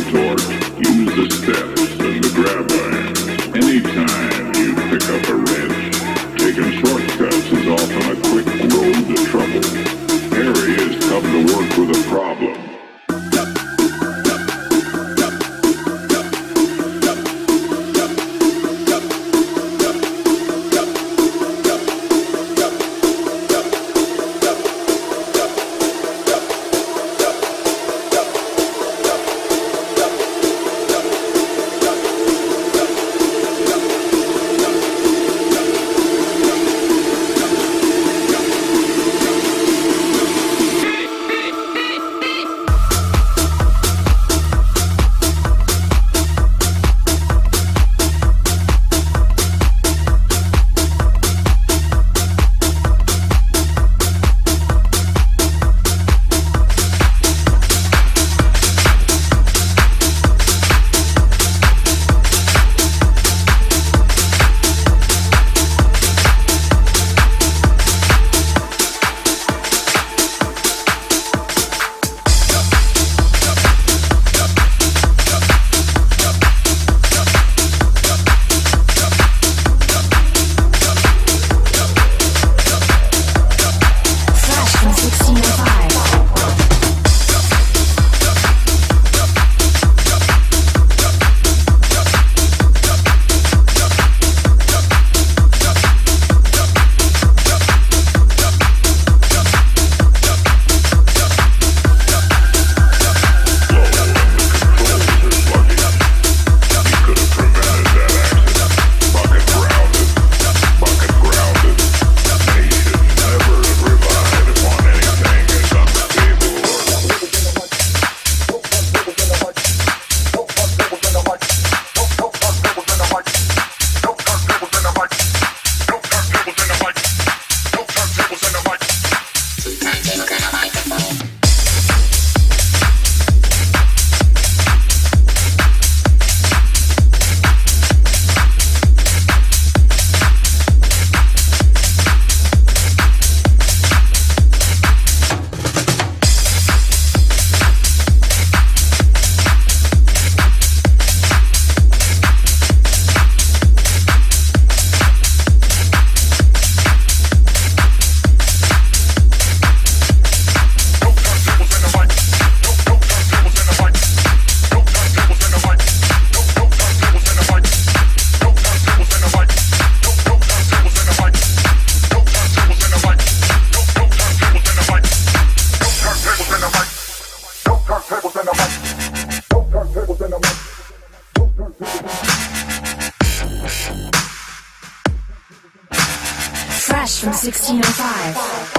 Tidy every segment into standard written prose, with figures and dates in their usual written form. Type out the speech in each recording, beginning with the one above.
Fresh from 1605.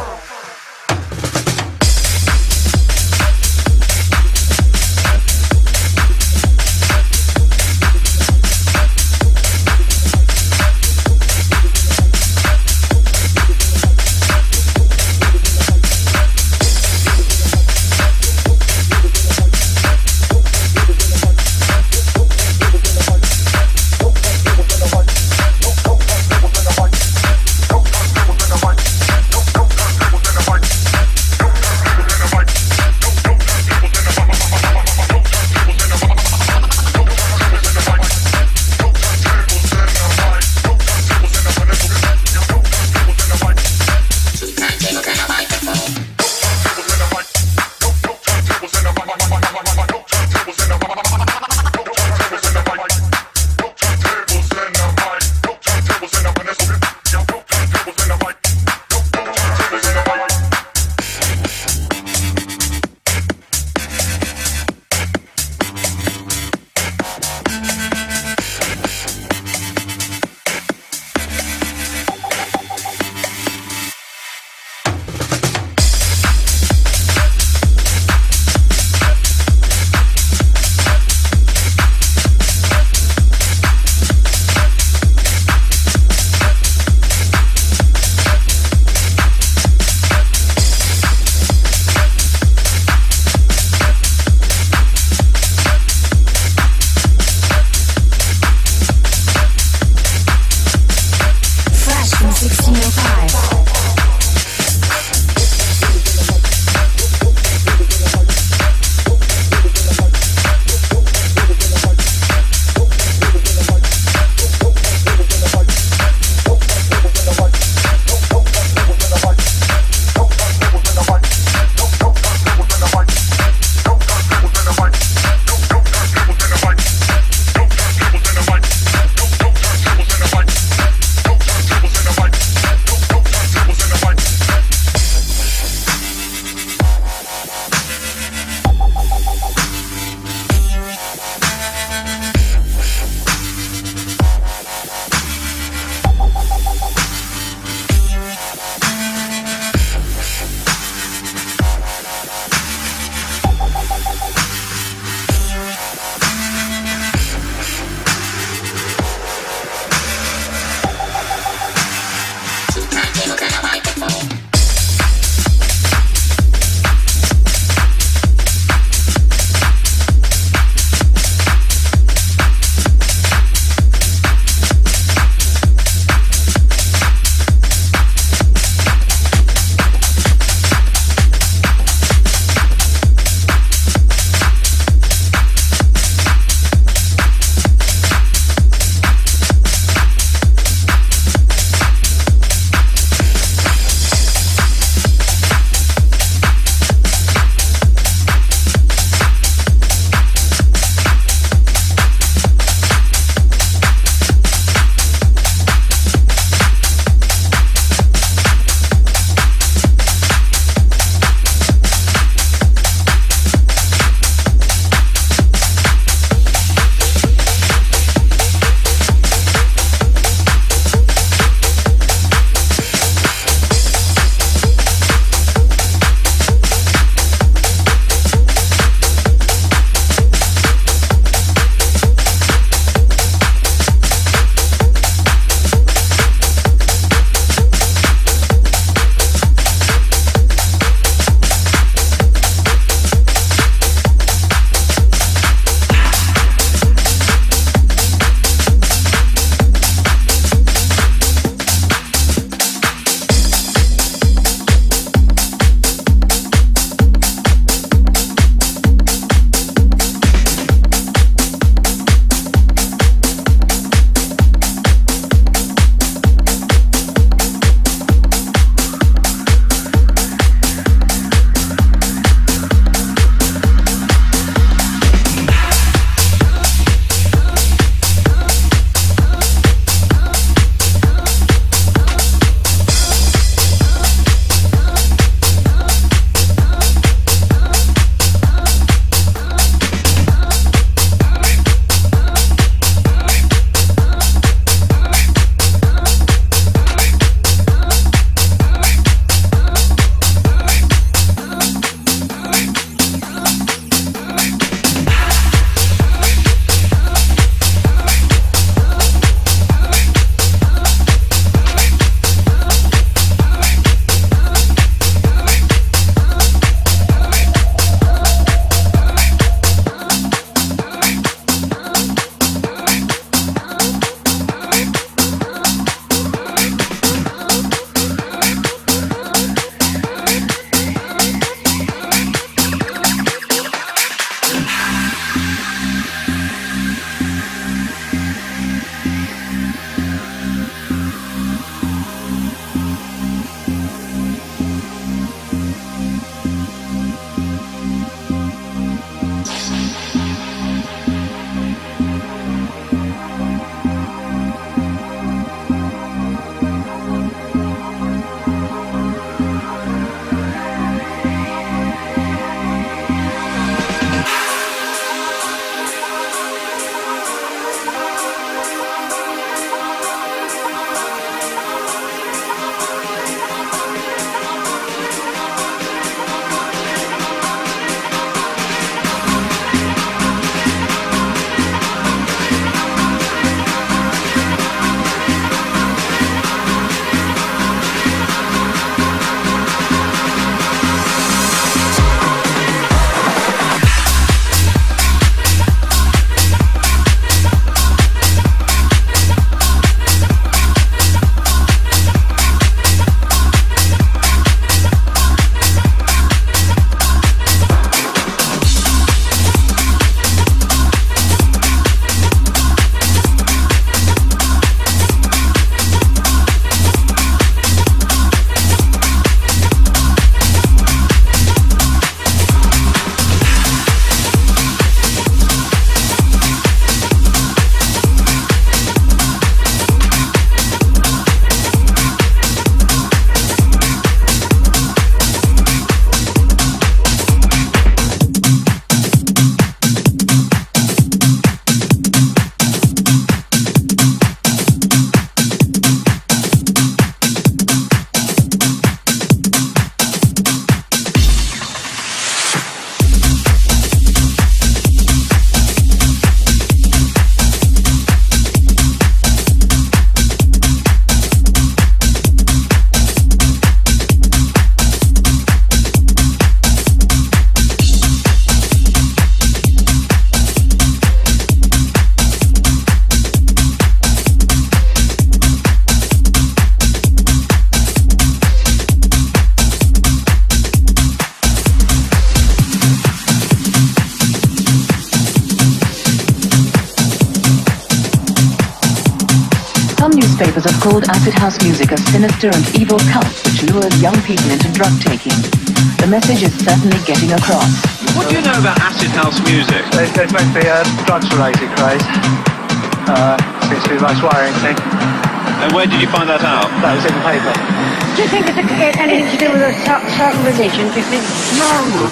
newspapers have called acid house music a sinister and evil cult which lures young people into drug taking. The message is certainly getting across. What do you know about acid house music? There's meant to be a drugs-related craze. Seems to be the most worrying thing. And where did you find that out? That was in the paper. Do you think it's anything to do with a certain religion? Because no.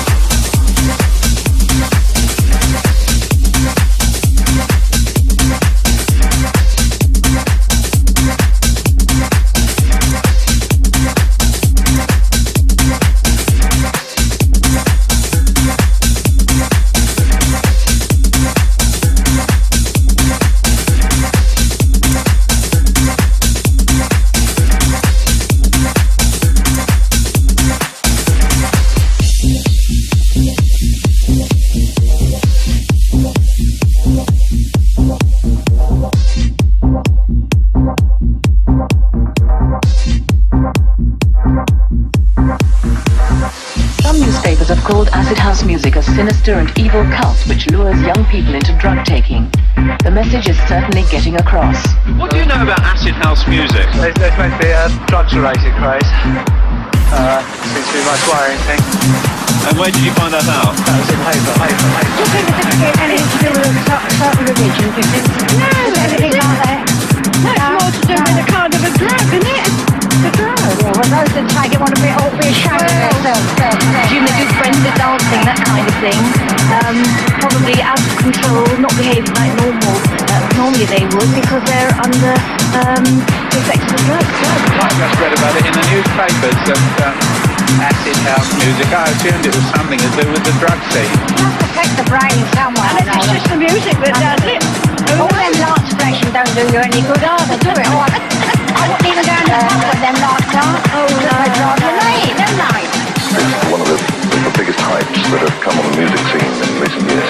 Called acid house music a sinister and evil cult which lures young people into drug taking. The message is certainly getting across. What do you know about acid house music? There's meant to be a drugs-related craze. Seems to be the most worrying thing. And where did you find that out? That was in the paper. Do you think it's anything to do with a certain religion? Because no, anything like that. That's more to do with a kind of a drug, isn't it? The drug. Yeah, well, those that take it want to be ashamed of themselves. Assume they do frenzied dancing, that kind of thing. Probably out of control, not behaving like normal. Normally they would because they're under the effects of drugs. I just read about it in the newspapers that acid house music, I assumed it was something to do with the drug scene. It must affect the brain somewhere. And it's just the music that does it. All them light expression don't do you any good either, do it? I wouldn't even go in the pub with them lights on. Oh, no. They drive you late, don't they? It's one of the biggest hypes that have come on the music scene in recent years.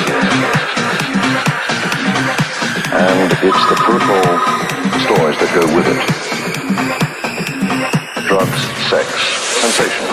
And it's the peripheral stories that go with it. Drugs, sex, sensation.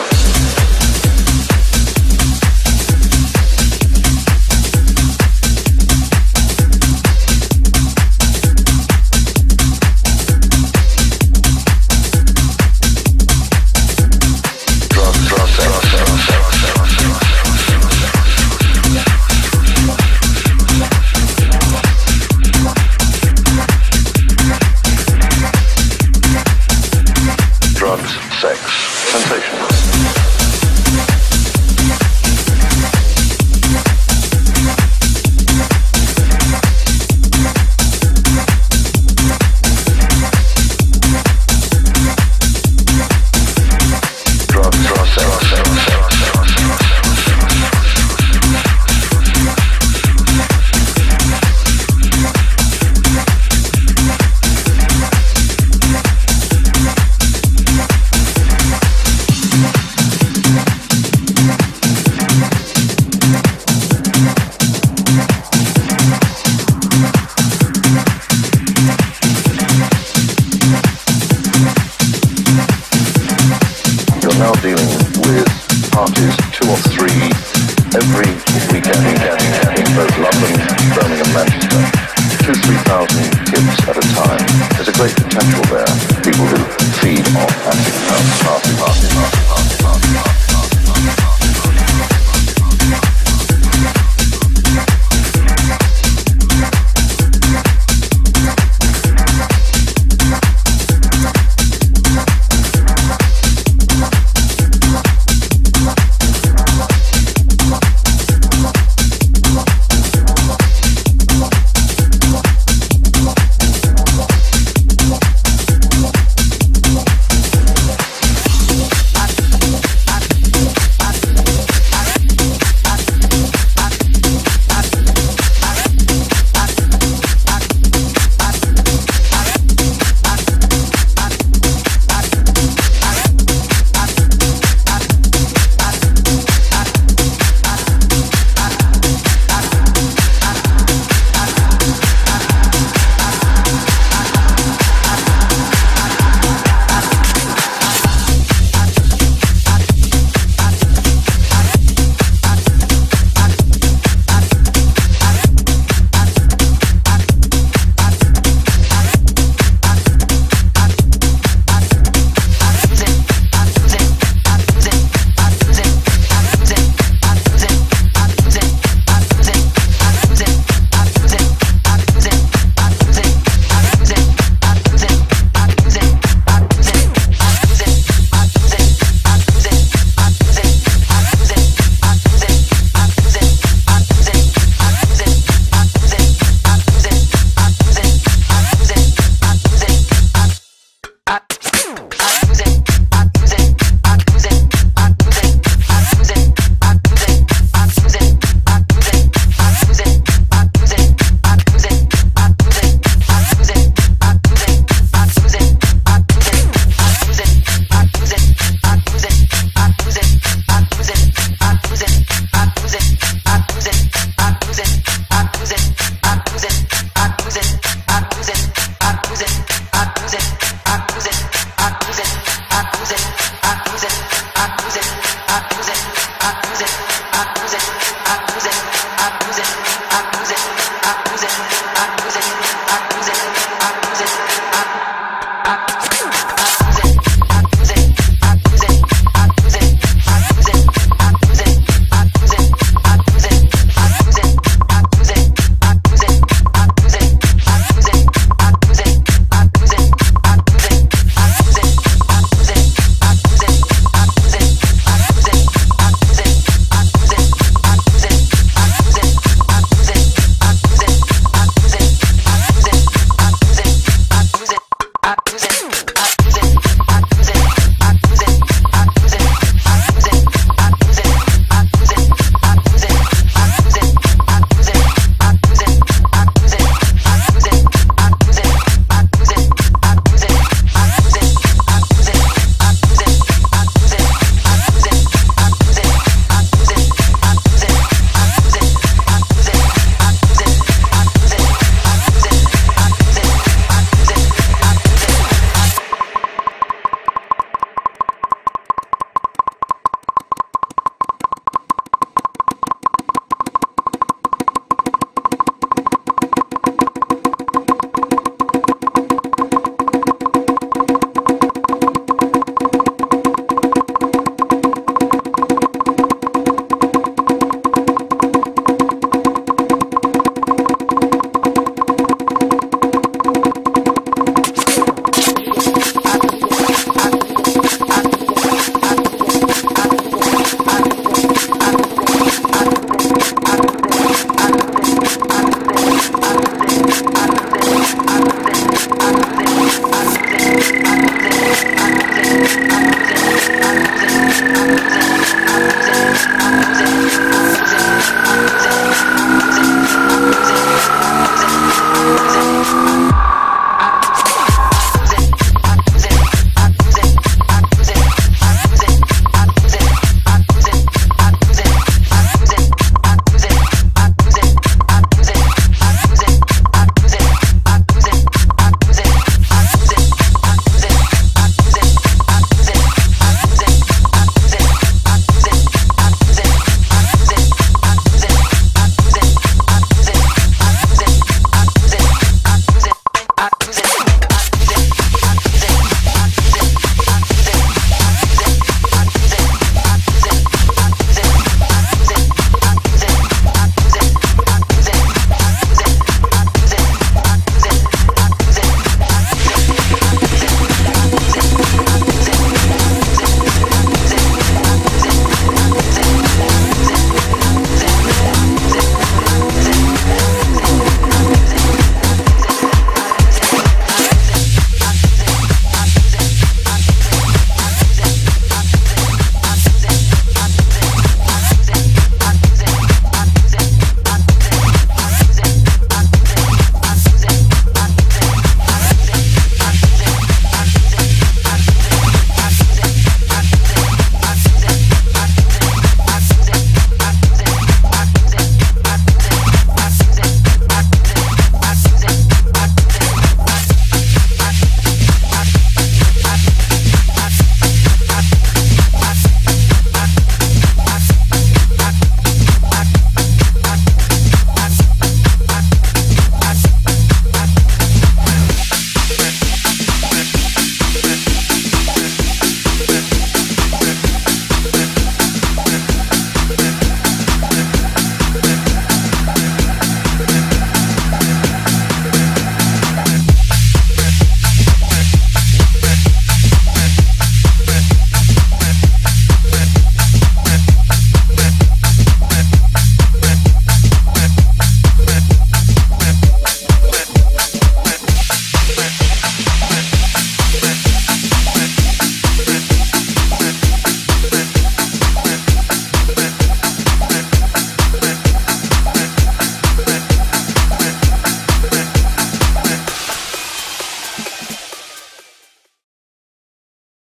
music.